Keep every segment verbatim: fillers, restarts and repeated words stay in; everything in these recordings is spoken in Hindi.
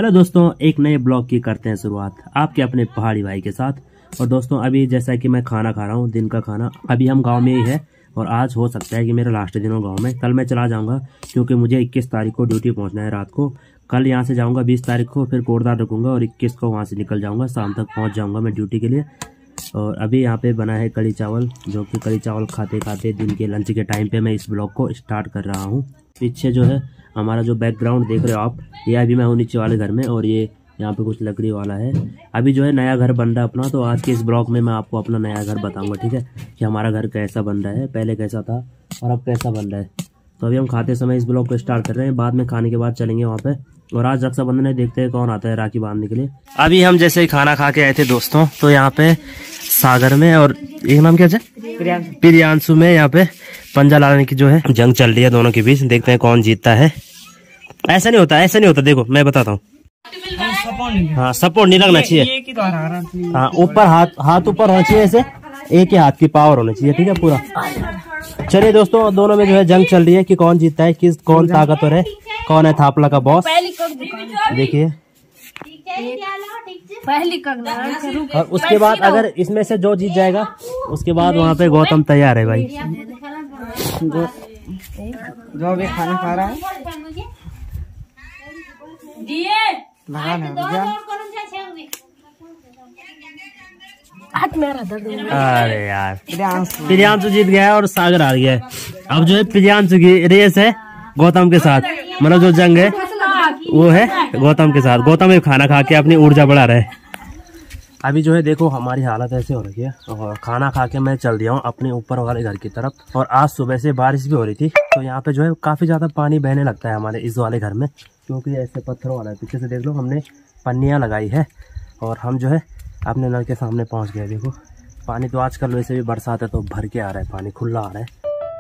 हेलो दोस्तों, एक नए ब्लॉग की करते हैं शुरुआत आपके अपने पहाड़ी भाई के साथ। और दोस्तों अभी जैसा कि मैं खाना खा रहा हूँ, दिन का खाना। अभी हम गांव में ही है और आज हो सकता है कि मेरा लास्ट दिन हो गांव में। कल मैं चला जाऊंगा क्योंकि मुझे इक्कीस तारीख को ड्यूटी पहुंचना है रात को। कल यहाँ से जाऊंगा बीस तारीख को, फिर कोटद्वार रुकूंगा और इक्कीस को वहाँ से निकल जाऊंगा। शाम तक पहुँच जाऊँगा मैं ड्यूटी के लिए। और अभी यहाँ पे बना है कड़ी चावल, जो कि कड़ी चावल खाते खाते दिन के लंच के टाइम पे मैं इस ब्लॉग को स्टार्ट कर रहा हूँ। पीछे जो है हमारा जो बैकग्राउंड देख रहे हो आप, ये अभी मैं हूँ नीचे वाले घर में और ये यहाँ पे कुछ लकड़ी वाला है। अभी जो है नया घर बन रहा है अपना, तो आज के इस ब्लॉग में मैं आपको अपना नया घर बताऊंगा, ठीक है, कि हमारा घर कैसा बन रहा है, पहले कैसा था और अब कैसा बन रहा है। तो अभी हम खाते समय इस ब्लॉग को स्टार्ट कर रहे हैं, बाद में खाने के बाद चलेंगे वहाँ पे। और आज रक्षाबंधन है, देखते हैं कौन आता है राखी बांधने के लिए। अभी हम जैसे ही खाना खा के आए थे दोस्तों, तो यहाँ पे सागर में और एक नाम क्या है प्रियांशु में यहाँ पे पंजा लाने की जो है जंग चल रही है दोनों के बीच। देखते हैं कौन जीतता है। ऐसा नहीं होता, ऐसा नहीं होता, देखो मैं बताता हूँ। हाँ, सपोर्ट नहीं लगना चाहिए। हाँ, ऊपर हाथ हाथ ऊपर होना चाहिए, ऐसे एक ही हाथ की पावर होनी चाहिए, ठीक है पूरा। चलिए दोस्तों, दोनों में जो है जंग चल रही है कि कौन जीतता है, किस कौन ताकतवर है, कौन है थापला का बॉस। देखिए और उसके बाद अगर इसमें से जो जीत जाएगा उसके बाद वहाँ पे गौतम तैयार है भाई। जो भी खाना खा रहा है अरे यार, प्रियांशु जीत गया है और सागर हार गया है। अब जो है प्रियांशु की रेस है गौतम के साथ, मतलब जो जंग है वो है गौतम के साथ। गौतम भी खाना खा के अपनी ऊर्जा बढ़ा रहे। अभी जो है देखो हमारी हालत ऐसे हो रही है और खाना खा के मैं चल दिया हूँ अपने ऊपर वाले घर की तरफ। और आज सुबह से बारिश भी हो रही थी, तो यहाँ पे जो है काफी ज्यादा पानी बहने लगता है हमारे इस वाले घर में, क्योंकि ऐसे पत्थरों वाला है। पीछे से देख लो, हमने पन्नियाँ लगाई है और हम जो है अपने नल के सामने पहुँच गए। देखो पानी तो आजकल वैसे भी बरसात है तो भर के आ रहा है, पानी खुला आ रहा है।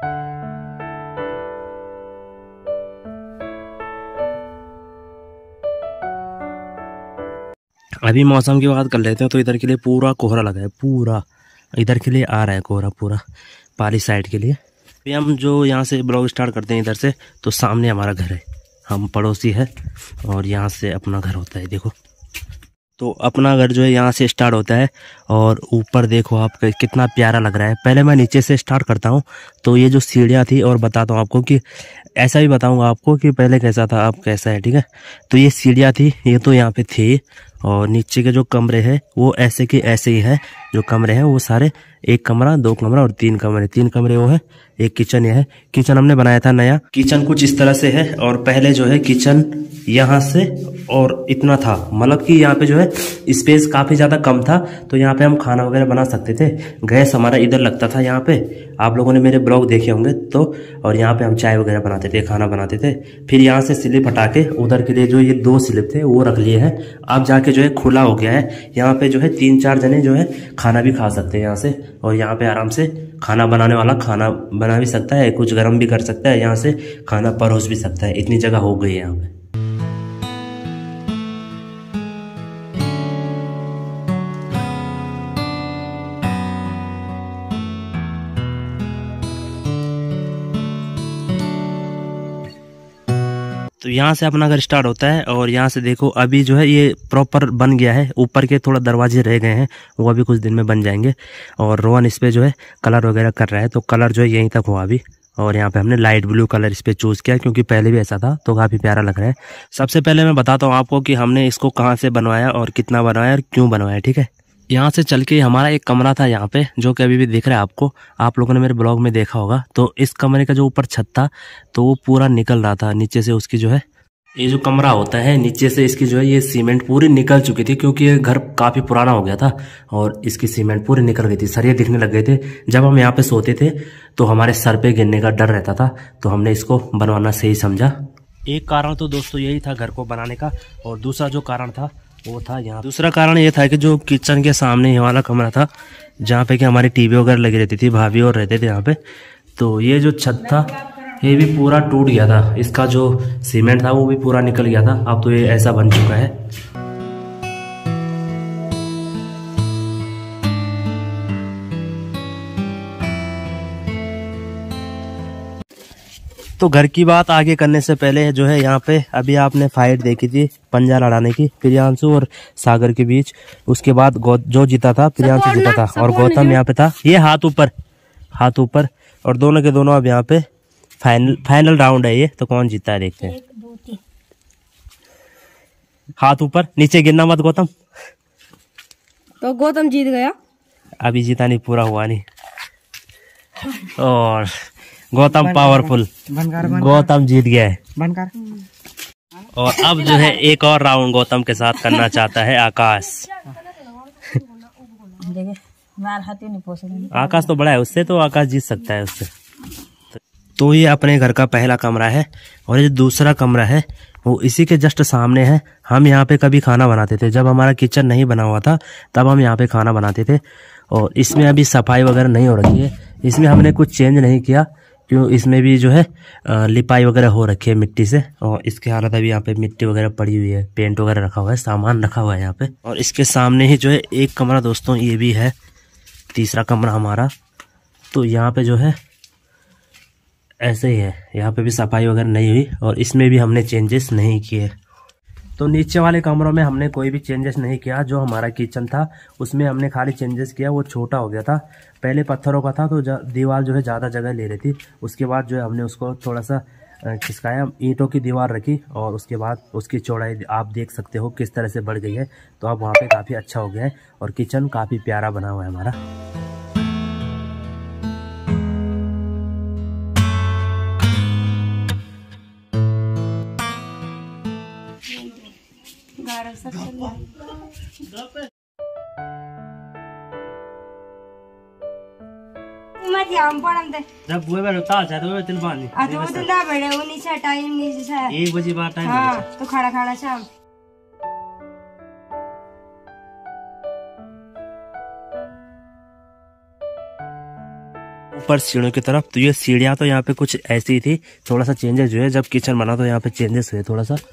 अभी मौसम की बात कर लेते हैं, तो इधर के लिए पूरा कोहरा लगा है, पूरा इधर के लिए आ रहा है कोहरा पूरा पाली साइड के लिए। अभी हम जो यहाँ से ब्लॉग स्टार्ट करते हैं इधर से, तो सामने हमारा घर है, हम पड़ोसी है और यहाँ से अपना घर होता है। देखो तो अपना घर जो है यहाँ से स्टार्ट होता है और ऊपर देखो आप कितना प्यारा लग रहा है। पहले मैं नीचे से स्टार्ट करता हूँ, तो ये जो सीढ़ियाँ थी, और बताता हूँ आपको कि ऐसा भी बताऊँगा आपको कि पहले कैसा था अब कैसा है, ठीक है। तो ये सीढ़ियाँ थी, ये तो यहाँ पे थी, और नीचे के जो कमरे हैं वो ऐसे के ऐसे ही है। जो कमरे हैं वो सारे, एक कमरा, दो कमरा और तीन कमरे, तीन कमरे वो है। एक किचन ये है, किचन हमने बनाया था नया। किचन कुछ इस तरह से है और पहले जो है किचन यहाँ से और इतना था, मतलब कि यहाँ पे जो है स्पेस काफी ज्यादा कम था, तो यहाँ पे हम खाना वगैरह बना सकते थे। गैस हमारा इधर लगता था यहाँ पे, आप लोगों ने मेरे ब्लॉग देखे होंगे तो। और यहाँ पे हम चाय वगैरह बनाते थे, खाना बनाते थे। फिर यहाँ से स्लिप हटा के उधर के लिए जो ये दो स्लिप थे वो रख लिए हैं। अब जाके जो है खुला हो गया है, यहाँ पे जो है तीन चार जने जो है खाना भी खा सकते हैं यहाँ से। और यहाँ पे आराम से खाना बनाने वाला खाना बना भी सकता है, कुछ गर्म भी कर सकता है, यहाँ से खाना परोस भी सकता है। इतनी जगह हो गई है यहाँ पे। तो यहाँ से अपना घर स्टार्ट होता है और यहाँ से देखो अभी जो है ये प्रॉपर बन गया है। ऊपर के थोड़ा दरवाजे रह गए हैं, वो अभी कुछ दिन में बन जाएंगे। और रोहन इस पे जो है कलर वगैरह कर रहा है, तो कलर जो है यहीं तक हुआ अभी। और यहाँ पे हमने लाइट ब्लू कलर इस पे चूज किया, क्योंकि पहले भी ऐसा था, तो काफी प्यारा लग रहा है। सबसे पहले मैं बताता हूँ आपको कि हमने इसको कहाँ से बनवाया और कितना बनवाया और क्यों बनवाया, ठीक है। यहाँ से चल के हमारा एक कमरा था यहाँ पे, जो कि अभी भी दिख रहा है आपको, आप लोगों ने मेरे ब्लॉग में देखा होगा। तो इस कमरे का जो ऊपर छत था तो वो पूरा निकल रहा था नीचे से। उसकी जो है ये जो कमरा होता है नीचे से, इसकी जो है ये सीमेंट पूरी निकल चुकी थी, क्योंकि ये घर काफी पुराना हो गया था और इसकी सीमेंट पूरी निकल गई थी, सरिये दिखने लग गए थे। जब हम यहाँ पे सोते थे तो हमारे सर पे गिरने का डर रहता था, तो हमने इसको बनवाना सही समझा। एक कारण तो दोस्तों यही था घर को बनाने का, और दूसरा जो कारण था वो था यहाँ। दूसरा कारण ये था कि जो किचन के सामने ये वाला कमरा था, जहाँ पे कि हमारी टीवी वगैरह लगी रहती थी, भाभी और रहते थे यहाँ पे, तो ये जो छत था ये भी पूरा टूट गया था। इसका जो सीमेंट था वो भी पूरा निकल गया था। अब तो ये ऐसा बन चुका है। तो घर की बात आगे करने से पहले जो है यहाँ पे अभी आपने फाइट देखी थी पंजा लड़ाने की प्रियांशु और सागर के बीच। उसके बाद जो जीता था प्रियांशु जीता था और गौतम यहाँ पे था। ये हाथ ऊपर हाथ ऊपर और दोनों के दोनों अब यहाँ पे फाइनल फाइनल राउंड है ये। तो कौन जीता है देखते हैं। हाथ ऊपर, नीचे गिरना मत गौतम। तो गौतम जीत गया। अभी जीता नहीं, पूरा हुआ नहीं। और गौतम पावरफुल, गौतम जीत गया है। बनकर। और अब जो है एक और राउंड गौतम के साथ करना चाहता है आकाश। आकाश तो बड़ा है उससे, तो आकाश जीत सकता है उससे। तो ये अपने घर का पहला कमरा है और ये दूसरा कमरा है वो इसी के जस्ट सामने है। हम यहाँ पे कभी खाना बनाते थे, जब हमारा किचन नहीं बना हुआ था तब हम यहाँ पे खाना बनाते थे। और इसमें अभी सफाई वगैरह नहीं हो रखी है, इसमें हमने कुछ चेंज नहीं किया क्यों इसमें भी जो है लिपाई वगैरह हो रखी है मिट्टी से। और इसके हालत अभी यहाँ पे मिट्टी वगैरह पड़ी हुई है, पेंट वगैरह रखा हुआ है, सामान रखा हुआ है यहाँ पे। और इसके सामने ही जो है एक कमरा दोस्तों ये भी है, तीसरा कमरा हमारा। तो यहाँ पे जो है ऐसे ही है, यहाँ पे भी सफाई वगैरह नहीं हुई और इसमें भी हमने चेंजेस नहीं किए। तो नीचे वाले कमरों में हमने कोई भी चेंजेस नहीं किया। जो हमारा किचन था उसमें हमने खाली चेंजेस किया, वो छोटा हो गया था। पहले पत्थरों का था तो दीवार जो है ज़्यादा जगह ले रही थी। उसके बाद जो है हमने उसको थोड़ा सा खिसकाया, ईंटों की दीवार रखी और उसके बाद उसकी चौड़ाई आप देख सकते हो किस तरह से बढ़ गई है। तो अब वहाँ पे काफ़ी अच्छा हो गया है और किचन काफ़ी प्यारा बना हुआ है हमारा। जब वो बार उतार जाता है तो पानी आ तो तो ना बड़े वो नीचे टाइम नीचे से एक बजे बाद टाइम। हां तो खड़ा खड़ा शाम ऊपर सीढ़ियों की तरफ। तो ये सीढ़ियां तो यहाँ पे कुछ ऐसी थी, थोड़ा सा चेंजेस जो है जब किचन बना तो यहाँ पे चेंजेस हुए थोड़ा सा।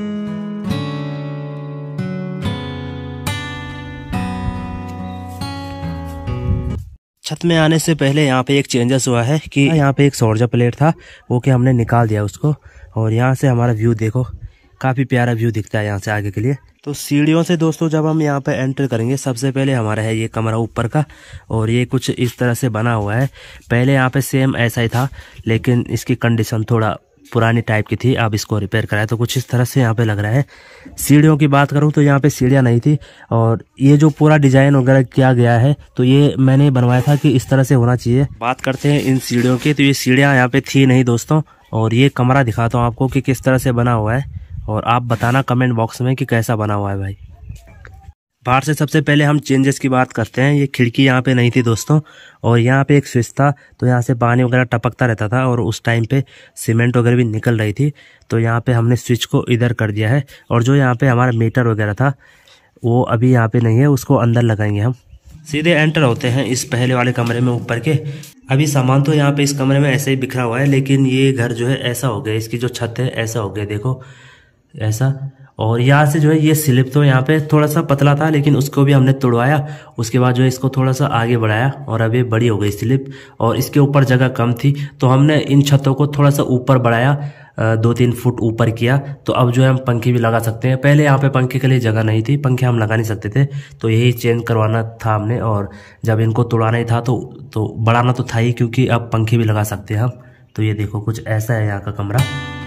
छत में आने से पहले यहाँ पे एक चेंजेस हुआ है कि यहाँ पे एक सोल्जर प्लेट था वो कि हमने निकाल दिया उसको। और यहाँ से हमारा व्यू देखो, काफ़ी प्यारा व्यू दिखता है यहाँ से आगे के लिए। तो सीढ़ियों से दोस्तों जब हम यहाँ पे एंटर करेंगे, सबसे पहले हमारा है ये कमरा ऊपर का और ये कुछ इस तरह से बना हुआ है। पहले यहाँ पे सेम ऐसा ही था लेकिन इसकी कंडीशन थोड़ा पुरानी टाइप की थी, अब इसको रिपेयर कराया तो कुछ इस तरह से यहाँ पे लग रहा है। सीढ़ियों की बात करूँ तो यहाँ पे सीढ़ियाँ नहीं थी और ये जो पूरा डिजाइन वगैरह किया गया है तो ये मैंने बनवाया था कि इस तरह से होना चाहिए। बात करते हैं इन सीढ़ियों की, तो ये सीढ़ियाँ यहाँ पे थी नहीं दोस्तों। और ये कमरा दिखाता हूँ आपको कि किस तरह से बना हुआ है और आप बताना कमेंट बॉक्स में कि कैसा बना हुआ है भाई। बाहर से सबसे पहले हम चेंजेस की बात करते हैं। ये खिड़की यहाँ पे नहीं थी दोस्तों और यहाँ पे एक स्विच था तो यहाँ से पानी वगैरह टपकता रहता था और उस टाइम पे सीमेंट वगैरह भी निकल रही थी। तो यहाँ पे हमने स्विच को इधर कर दिया है और जो यहाँ पे हमारा मीटर वगैरह था वो अभी यहाँ पे नहीं है, उसको अंदर लगाएंगे हम। सीधे एंटर होते हैं इस पहले वाले कमरे में ऊपर के। अभी सामान तो यहाँ पे इस कमरे में ऐसे ही बिखरा हुआ है लेकिन ये घर जो है ऐसा हो गया, इसकी जो छत है ऐसा हो गया देखो ऐसा। और यहाँ से जो है ये स्लिप तो यहाँ पे थोड़ा सा पतला था लेकिन उसको भी हमने तोड़वाया। उसके बाद जो है इसको थोड़ा सा आगे बढ़ाया और अभी बड़ी हो गई स्लिप। और इसके ऊपर जगह कम थी तो हमने इन छतों को थोड़ा सा ऊपर बढ़ाया, दो तीन फुट ऊपर किया। तो अब जो है हम पंखे भी लगा सकते हैं। पहले यहाँ पे पंखे के लिए जगह नहीं थी, पंखे हम लगा नहीं सकते थे तो यही चेंज करवाना था हमने। और जब इनको तोड़ाना ही था तो तो बढ़ाना तो था ही, क्योंकि अब पंखे भी लगा सकते हैं हम। तो ये देखो कुछ ऐसा है यहाँ का कमरा।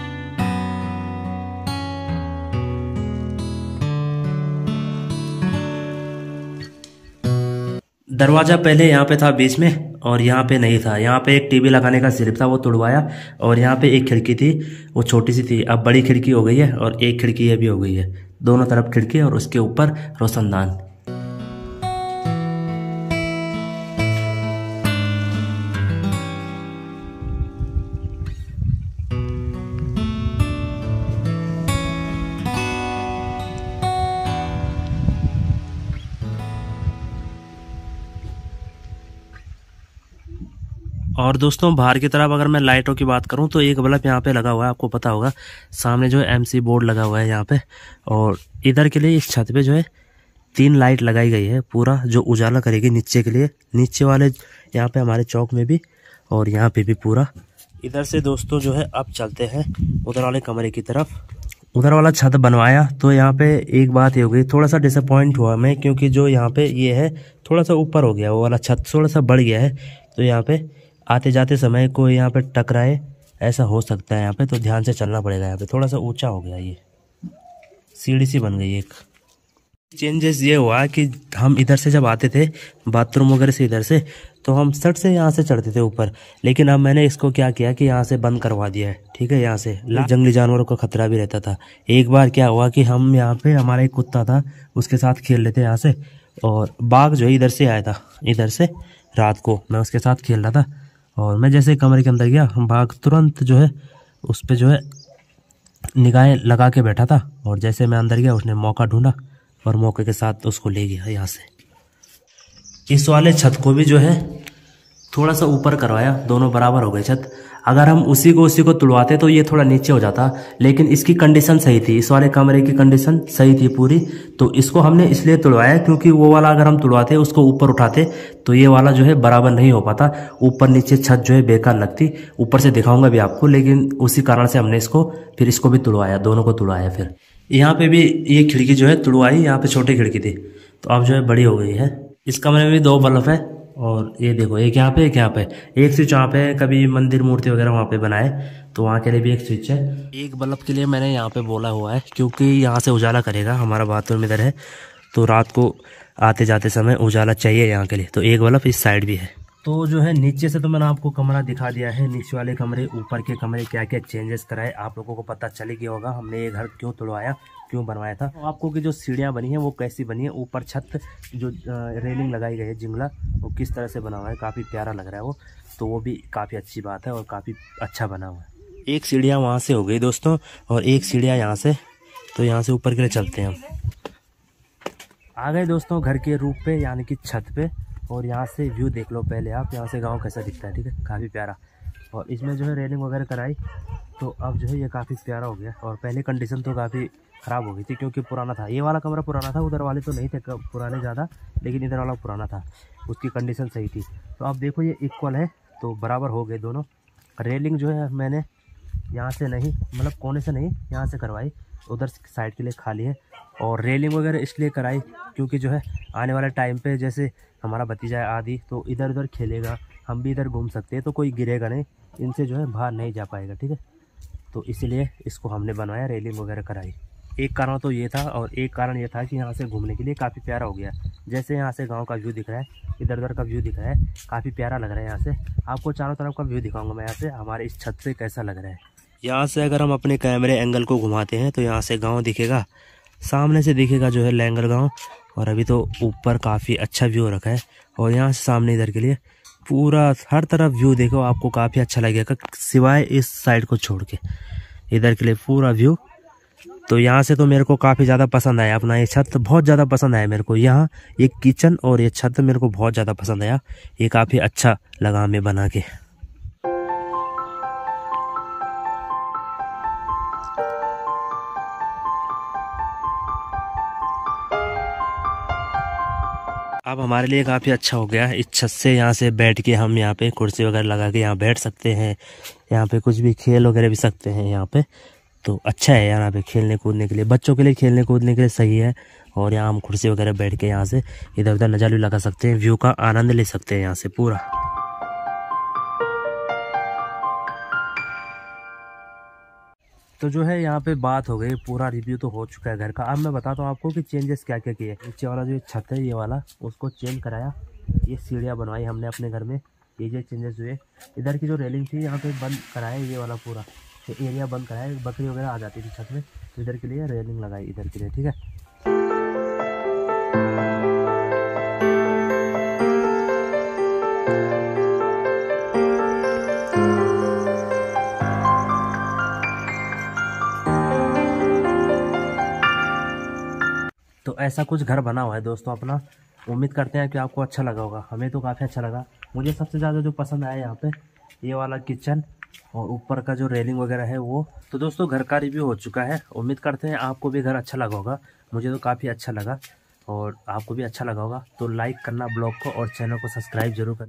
दरवाजा पहले यहाँ पे था बीच में और यहाँ पे नहीं था। यहाँ पे एक टीवी लगाने का स्लिप था वो तोड़वाया और यहाँ पे एक खिड़की थी वो छोटी सी थी, अब बड़ी खिड़की हो गई है और एक खिड़की ये भी हो गई है। दोनों तरफ खिड़की और उसके ऊपर रोशनदान। और दोस्तों बाहर की तरफ अगर मैं लाइटों की बात करूं तो एक बल्ब यहाँ पे लगा हुआ है, आपको पता होगा। सामने जो है एमसी बोर्ड लगा हुआ है यहाँ पे। और इधर के लिए इस छत पे जो है तीन लाइट लगाई गई है, पूरा जो उजाला करेगी नीचे के लिए। नीचे वाले यहाँ पे हमारे चौक में भी और यहाँ पे भी पूरा इधर से दोस्तों जो है अब चलते हैं उधर वाले कमरे की तरफ। उधर वाला छत बनवाया तो यहाँ पे एक बात ये हो गई, थोड़ा सा डिसअपॉइंट हुआ मैं, क्योंकि जो यहाँ पे ये है थोड़ा सा ऊपर हो गया, वो वाला छत थोड़ा सा बढ़ गया है। तो यहाँ पे आते जाते समय कोई यहाँ पे टकराए ऐसा हो सकता है यहाँ पे, तो ध्यान से चलना पड़ेगा। यहाँ पे थोड़ा सा ऊंचा हो गया, ये सीढ़ी सी बन गई एक। चेंजेस ये हुआ कि हम इधर से जब आते थे बाथरूम वगैरह से इधर से, तो हम सट से यहाँ से चढ़ते थे ऊपर, लेकिन अब मैंने इसको क्या किया कि यहाँ से बंद करवा दिया है। ठीक है, यहाँ से जंगली जानवरों का खतरा भी रहता था। एक बार क्या हुआ कि हम यहाँ पे, हमारा एक कुत्ता था उसके साथ खेल रहे थे यहाँ से, और बाघ जो है इधर से आया था, इधर से रात को मैं उसके साथ खेल रहा था, और मैं जैसे कमरे के अंदर गया, बाघ तुरंत जो है उस पर जो है निगाहें लगा के बैठा था, और जैसे मैं अंदर गया उसने मौका ढूंढा और मौके के साथ उसको ले गया यहाँ से। इस वाले छत को भी जो है थोड़ा सा ऊपर करवाया, दोनों बराबर हो गए छत। अगर हम उसी को उसी को तुड़वाते तो ये थोड़ा नीचे हो जाता, लेकिन इसकी कंडीशन सही थी, इस वाले कमरे की कंडीशन सही थी पूरी, तो इसको हमने इसलिए तुड़वाया क्योंकि वो वाला अगर हम तुड़वाते उसको ऊपर उठाते तो ये वाला जो है बराबर नहीं हो पाता, ऊपर नीचे छत जो है बेकार लगती। ऊपर से दिखाऊंगा भी आपको, लेकिन उसी कारण से हमने इसको फिर इसको भी तुड़वाया, दोनों को तुड़वाया। फिर यहाँ पे भी ये खिड़की जो है तुड़वाई, यहाँ पे छोटी खिड़की थी तो अब जो है बड़ी हो गई है। इस कमरे में भी दो बल्ब है, और ये देखो एक यहाँ पे एक यहाँ पे, एक स्विच वहाँ पे, कभी मंदिर मूर्ति वगैरह वहाँ पे बनाए तो वहाँ के लिए भी एक स्विच है। एक बल्ब के लिए मैंने यहाँ पे बोला हुआ है क्योंकि यहाँ से उजाला करेगा, हमारा बाथरूम इधर है तो रात को आते जाते समय उजाला चाहिए यहाँ के लिए, तो एक बल्ब इस साइड भी है। तो जो है नीचे से तो मैंने आपको कमरा दिखा दिया है, नीचे वाले कमरे ऊपर के कमरे क्या क्या चेंजेस कराए, आप लोगों को पता चल गया होगा हमने ये घर क्यों तुड़वाया, क्यों बनवाया था। तो आपको की जो सीढ़ियाँ बनी है वो कैसी बनी है, ऊपर छत जो रेलिंग लगाई गई है जिंगला, वो किस तरह से बना हुआ है, काफ़ी प्यारा लग रहा है वो, तो वो भी काफ़ी अच्छी बात है और काफ़ी अच्छा बना हुआ है। एक सीढ़ियाँ वहाँ से हो गई दोस्तों, और एक सीढ़ियाँ यहाँ से, तो यहाँ से ऊपर के लिए चलते हैं हम। आ गए दोस्तों घर के रूफ पे, यानी कि छत पे, और यहाँ से व्यू देख लो पहले आप, यहाँ से गांव कैसा दिखता है। ठीक है, काफ़ी प्यारा, और इसमें जो है रेलिंग वगैरह कराई तो अब जो है ये काफ़ी प्यारा हो गया। और पहले कंडीशन तो काफ़ी ख़राब हो गई थी क्योंकि पुराना था, ये वाला कमरा पुराना था, उधर वाले तो नहीं थे पुराने ज़्यादा, लेकिन इधर वाला पुराना था, उसकी कंडीशन सही थी। तो अब देखो ये इक्वल है, तो बराबर हो गए दोनों। रेलिंग जो है मैंने यहाँ से नहीं, मतलब कोने से नहीं, यहाँ से करवाई, उधर साइड के लिए खाली है। और रेलिंग वगैरह इसलिए कराई क्योंकि जो है आने वाले टाइम पे जैसे हमारा भतीजा है आदि, तो इधर उधर खेलेगा, हम भी इधर घूम सकते हैं, तो कोई गिरेगा नहीं, इनसे जो है बाहर नहीं जा पाएगा। ठीक है, तो इसलिए इसको हमने बनवाया, रेलिंग वगैरह कराई। एक कारण तो ये था, और एक कारण ये था कि यहाँ से घूमने के लिए काफ़ी प्यारा हो गया। जैसे यहाँ से गांव का व्यू दिख रहा है, इधर उधर का व्यू दिख रहा है, काफ़ी प्यारा लग रहा है। यहाँ से आपको चारों तरफ का व्यू दिखाऊंगा मैं, यहाँ से हमारे इस छत से कैसा लग रहा है। यहाँ से अगर हम अपने कैमरे एंगल को घुमाते हैं तो यहाँ से गाँव दिखेगा, सामने से दिखेगा जो है लैंगर गाँव, और अभी तो ऊपर काफ़ी अच्छा व्यू रखा है। और यहाँ से सामने इधर के लिए पूरा हर तरफ व्यू देखो, आपको काफ़ी अच्छा लगेगा, सिवाय इस साइड को छोड़ के, इधर के लिए पूरा व्यू। तो यहाँ से तो मेरे को काफ़ी ज़्यादा पसंद आया, अपना ये छत बहुत ज़्यादा पसंद आया मेरे को। यहाँ ये किचन और ये छत मेरे को बहुत ज़्यादा पसंद आया, ये काफ़ी अच्छा लगा हमें बना के। अब हमारे लिए काफ़ी अच्छा हो गया, इस छत से यहाँ से बैठ के हम यहाँ पे कुर्सी वगैरह लगा के यहाँ बैठ सकते हैं, यहाँ पे कुछ भी खेल वगैरह भी सकते हैं यहाँ पे, तो अच्छा है यहाँ पे खेलने कूदने के लिए, बच्चों के लिए खेलने कूदने के लिए सही है। और यहाँ हम कुर्सी वगैरह बैठ के यहाँ से इधर उधर नज़ारा भी लगा सकते हैं, व्यू का आनंद ले सकते हैं यहाँ से पूरा। तो जो है यहाँ पे बात हो गई, पूरा रिव्यू तो हो चुका है घर का। अब मैं बताता हूँ आपको कि चेंजेस क्या क्या किए। नीचे वाला जो छत है ये वाला, उसको चेंज कराया, ये सीढ़ियाँ बनवाई हमने अपने घर में, ये जो चेंजेस हुए। इधर की जो रेलिंग थी यहाँ पे बंद कराया, ये वाला पूरा एरिया बंद कराया, बकरी वगैरह आ जाती थी छत में, तो इधर के लिए रेलिंग लगाई इधर के लिए। ठीक है, तो ऐसा कुछ घर बना हुआ है दोस्तों अपना। उम्मीद करते हैं कि आपको अच्छा लगा होगा, हमें तो काफ़ी अच्छा लगा। मुझे सबसे ज़्यादा जो पसंद आया यहाँ पे ये वाला किचन और ऊपर का जो रेलिंग वगैरह है वो। तो दोस्तों घर का रिव्यू हो चुका है, उम्मीद करते हैं आपको भी घर अच्छा लगा होगा। मुझे तो काफ़ी अच्छा लगा और आपको भी अच्छा लगा होगा। तो लाइक करना ब्लॉग को और चैनल को सब्सक्राइब जरूर करना।